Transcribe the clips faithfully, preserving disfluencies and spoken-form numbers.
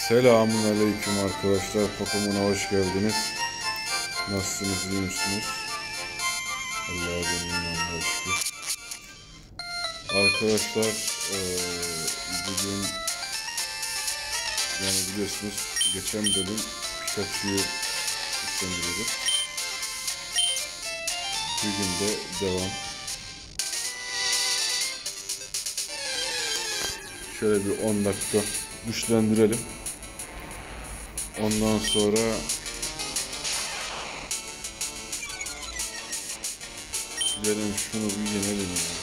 Selamun aleyküm arkadaşlar. Pokemon'a hoş geldiniz. Nasılsınız, iyi misiniz? Allah'a emanet olun. Şükür. Arkadaşlar ee, bugün yani biliyorsunuz geçen bölüm Pikachu'yu güçlendiriyorduk. Bugün de devam. Şöyle bir on dakika güçlendirelim. Ondan sonra gidelim şunu bir yenelim ya.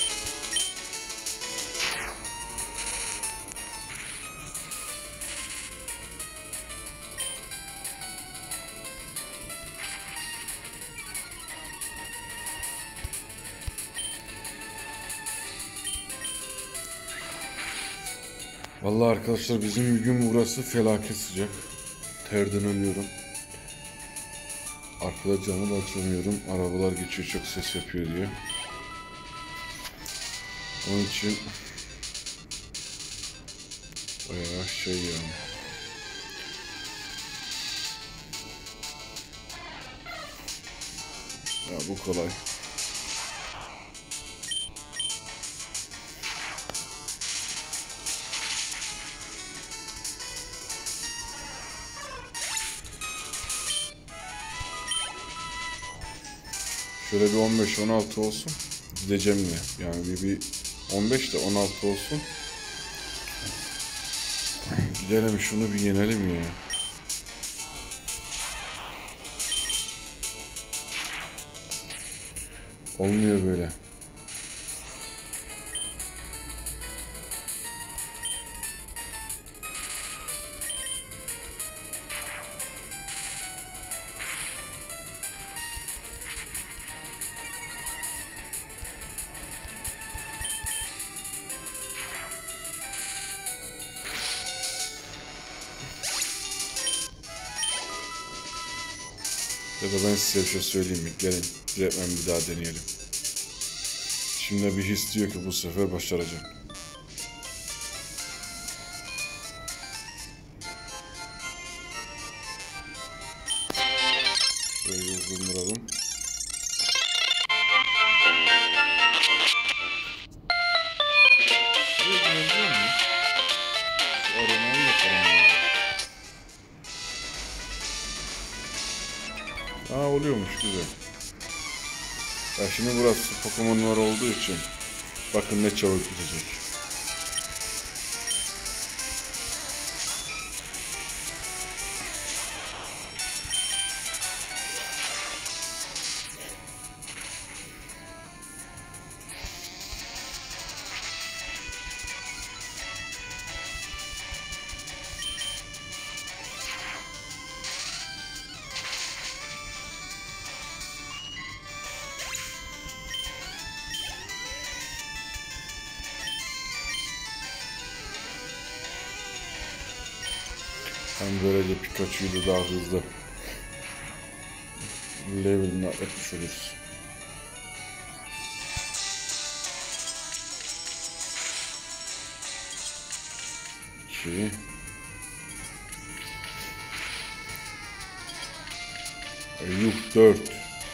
Vallahi arkadaşlar bizim bugün burası felaket sıcak. Terden ölüyorum. Arkada camı da açamıyorum. Arabalar geçiyor, çok ses yapıyor diye. Onun için bayağı şey yani. Ya bu kolay. Şöyle bir on beş on altı olsun. Gideceğim yine. Yani bir, bir on beş de on altı olsun. Gidelim şunu bir yenelim ya. Olmuyor böyle. Ya da ben size bir şey söyleyeyim mi? Gelin direktmen bir daha deneyelim. Şimdi bir his diyor ki bu sefer başaracağım. Şöyle hızlandıralım. Şuraya girebiliyor muyum? Şu arenayı yapalım. Aa, oluyormuş, güzel. Ya şimdi burası Pokemon'lar olduğu için bakın ne çabuk bitecek. Hem böylece Pikachu'yu da daha hızlı level'ini atlatmış oluruz. İki. Yuh, dört.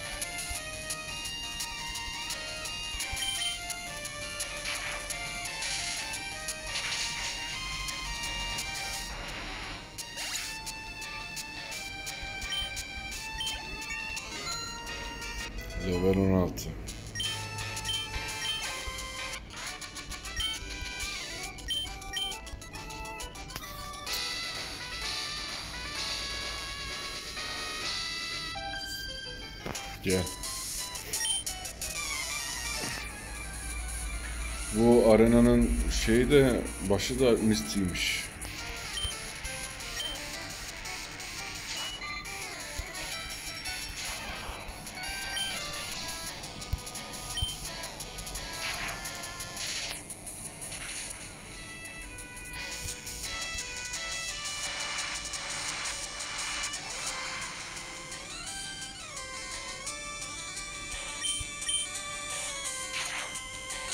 Level on altı. Gel. Bu arenanın şeyi de başı da Misty'ymiş.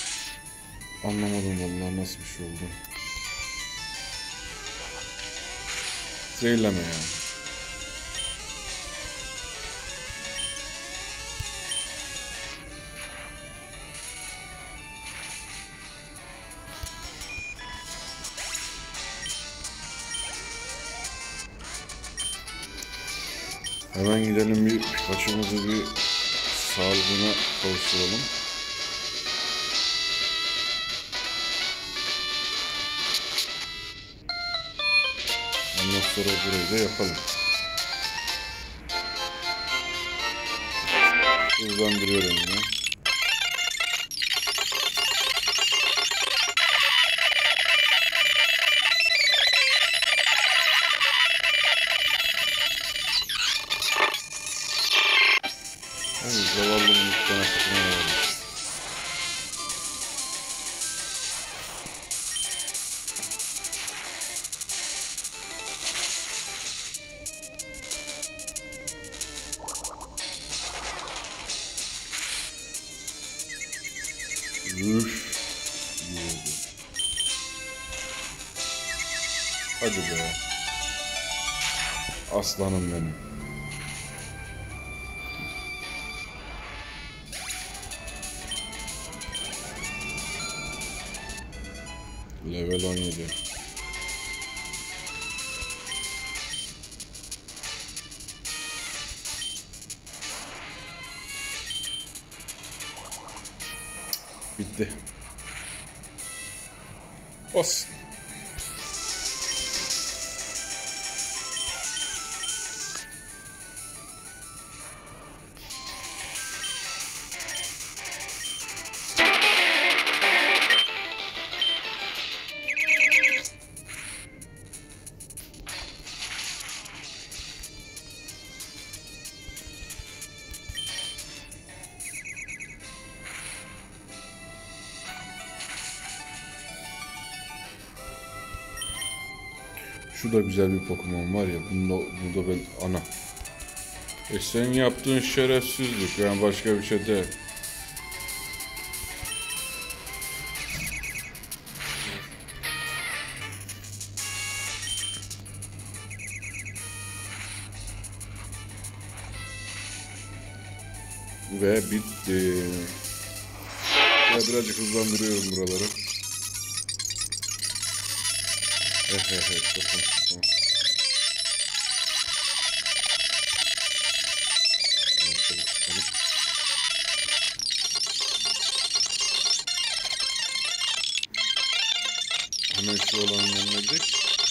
Anlamadım vallahi nasıl bir şey oldu. Zehirleme yani. Hemen gidelim bir Pikachu'muzu bir sağlığına kavuşturalım. Ondan sonra burayı da yapalım. Hızlandırıyorum yine. Evet, zavallımın üstüne tutmaya varmış. Üf. Hadi be. Aslanım benim. Level on yedi. Bitti. Olsun. Şu da güzel bir Pokemon var ya. Bunda, burada ben ana. E sen yaptığın şerefsizlik. Yani başka bir şey değil. Ve bitti. Ya birazcık hızlandırıyorum buraları. Evet evet evet. Çok tamam. Hemen şu olan yanına gidelim.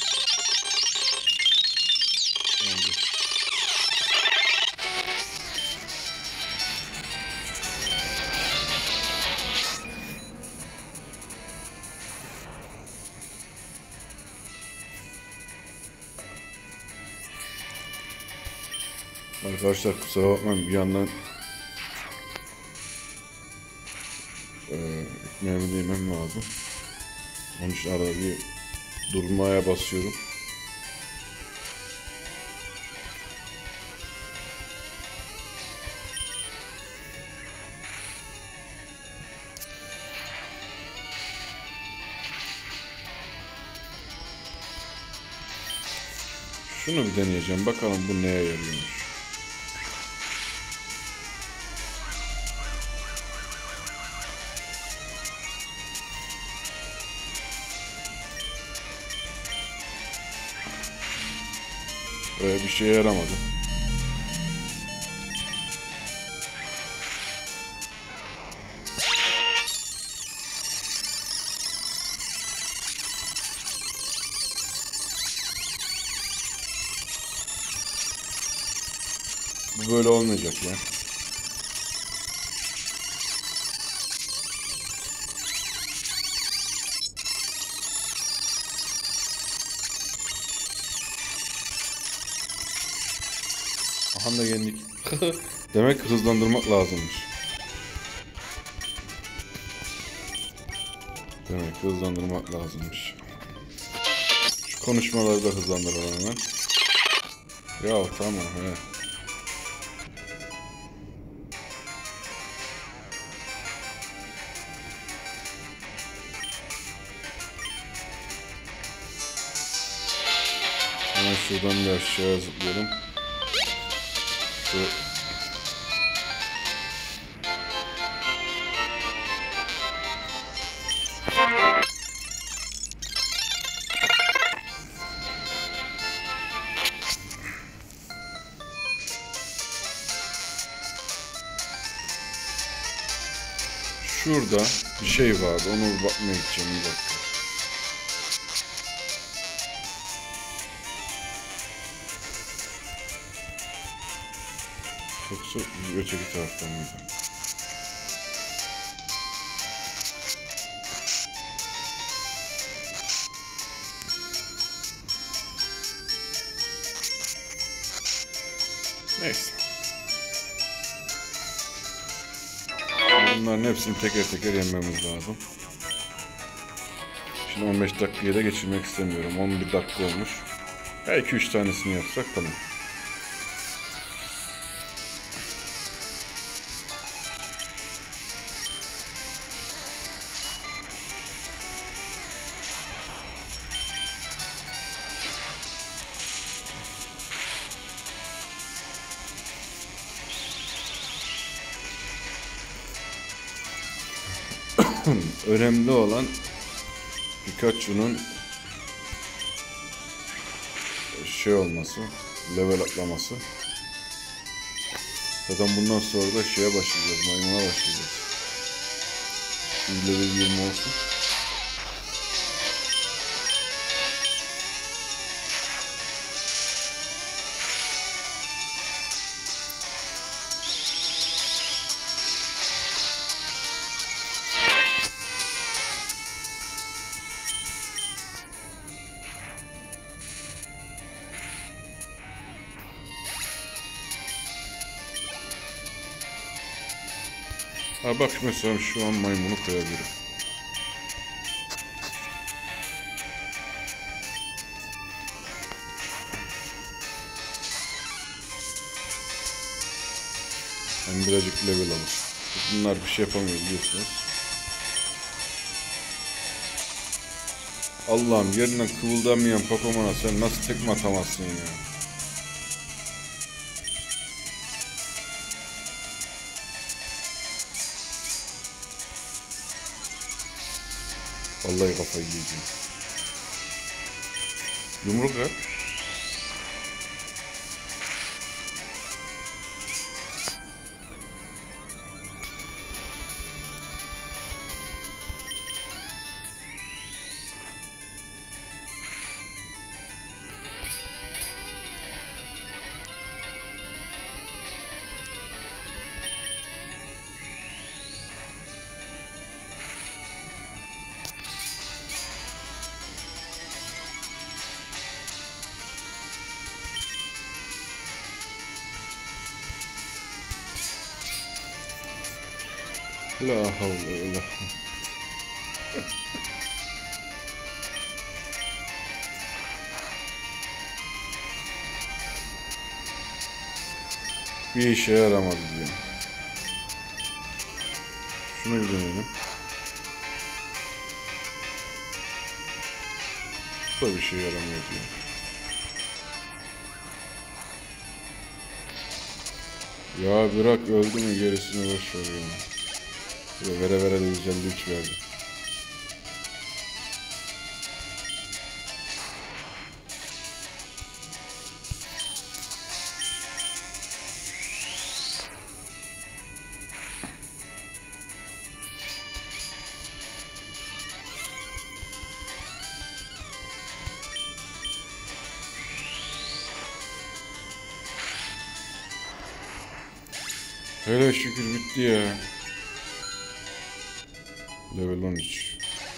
Arkadaşlar kusura bakmayın, bir yandan e, ekmeğimi de yemem lazım. Onun için arada bir durmaya basıyorum. Şunu bir deneyeceğim. Bakalım bu neye yarıyormuş. Öyle bir şeye yaramadı. Bu böyle olmayacak ya. Aha da yendik. Demek ki hızlandırmak lazımmış. Demek ki hızlandırmak lazımmış. Şu konuşmaları da hızlandıralım hemen. Ya tamam he. Hemen şuradan bir aşağıya zıplayalım. Şu Şurada bir şey vardı. Onu bakmaya gideceğim bir dakika. Yoksa öteki taraftan mıydı? Neyse. Bunların hepsini teker teker yenmemiz lazım. Şimdi on beş dakikaya da geçirmek istemiyorum. on bir dakika olmuş. Belki üç tanesini yapsak tamam. Önemli olan Pikachu'nun şey olması, level atlaması. Zaten bundan sonra da şeye başlayacağız, maymuna başlayacağız. Şimdi level yirmi olsun. Ha bak mesela şu an maymunu koyabilirim. Hem birazcık level alır. Bunlar bir şey yapamıyor biliyorsunuz. Allah'ım yerinden kıvıldamayan Pokemon'a sen nasıl tekme atamazsın ya? Vallahi kafayı yiyeceğim. Yumruk at. La havle la. Bir işe yaramadı diyor. Şunu bir deneyelim. Bu da bir şey yaramıyor diyor. Ya bırak öldü mü gerisini boş ver ya. Vere vere de yüz elli üç verdi. Hele şükür bitti ya. Level on üç.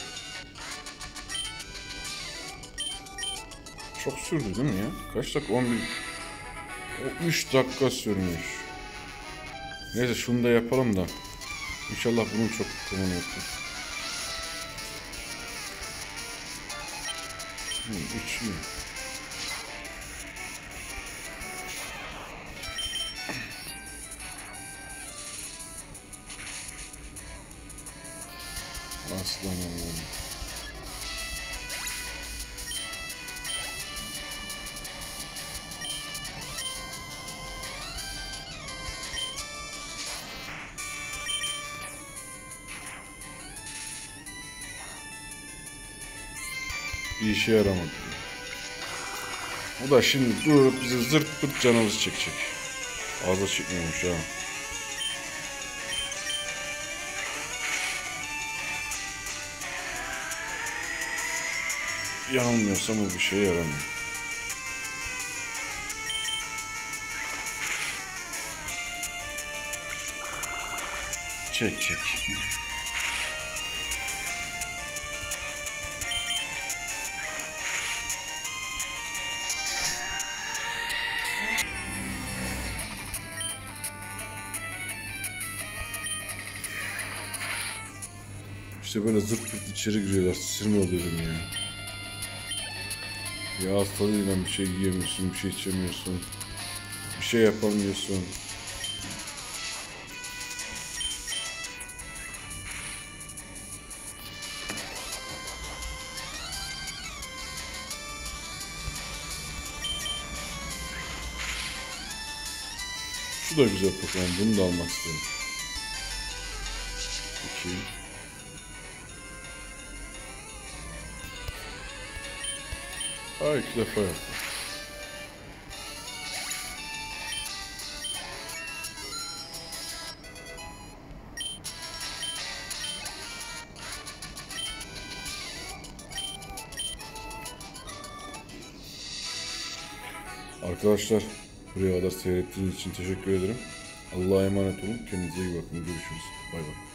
Çok sürdü değil mi ya? Kaç dakika? on bir. O üç dakika sürmüş. Neyse şunu da yapalım da. İnşallah bunun çok tamam yaptı. üç mü? Aslan Allah'ım. Bir işe yaramadı. O da şimdi durup bize zırt pırt canımızı çekecek. Ağza çıkmıyormuş ha. Yanılmıyorsam o bir şeye yaramıyor. Çek çek. İşte böyle zırt pırt içeri giriyorlar. Sinir oluyorum ya. Ya hastalığıyla bir şey yiyemiyorsun, bir şey içemiyorsun. Bir şey yapamıyorsun. Şu da güzel Pokemon. Bunu da almak istedim. İki. Ha iki defa yaptım. Arkadaşlar buraya kadar seyrettiğiniz için teşekkür ederim. Allah'a emanet olun. Kendinize iyi bakın. Görüşürüz. Bay bay.